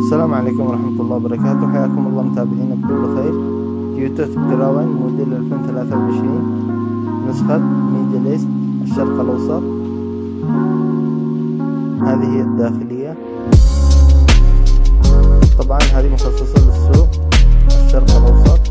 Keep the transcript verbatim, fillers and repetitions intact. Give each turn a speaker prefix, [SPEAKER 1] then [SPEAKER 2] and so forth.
[SPEAKER 1] السلام عليكم ورحمة الله وبركاته. حياكم الله متابعينا بكل خير. تويوتا كراون موديل ألفين وثلاثة وعشرين نسخة ميدل إيست الشرق الأوسط. هذه هي الداخلية، طبعا هذه مخصصة للسوق الشرق الأوسط.